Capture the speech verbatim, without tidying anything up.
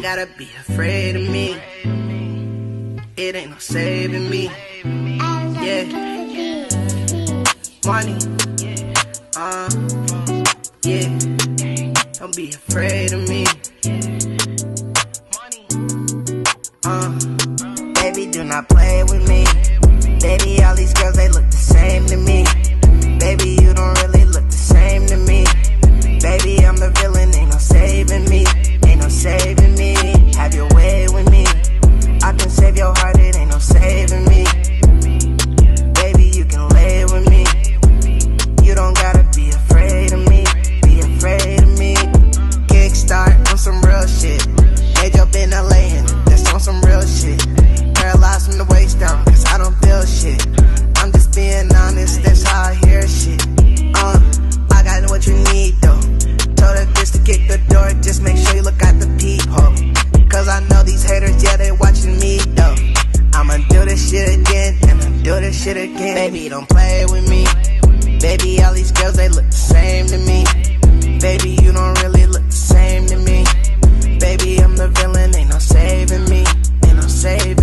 gotta be afraid of me. It ain't no saving me. Yeah. Money. Uh. Yeah. Don't be afraid of me. Uh. Baby, do not play with me. Baby, all these girls, they look the same to me. Baby, you don't really look the same to me. Baby, I'm the villain, ain't no saving me. Ain't no saving me. Have your way with me. I can save your heart, it ain't no saving me. Baby, you can lay with me. You don't gotta be afraid of me. Be afraid of me. Kickstart on some real shit. Made up in L A and that's on some real shit. Paralyzed from the waist down, cause I don't feel shit. I'm just being honest, that's how I hear shit. Uh, I got what you need though. Told her just to kick the door, just make sure you look out the peephole. Cause I know these haters, yeah, they watching me though. I'ma do this shit again, and I'll do this shit again. Baby, don't play with me. Baby, all these girls, they look the same to me. Baby, you don't really look the same to me. Baby, I'm the villain, ain't no saving me. Ain't no saving me.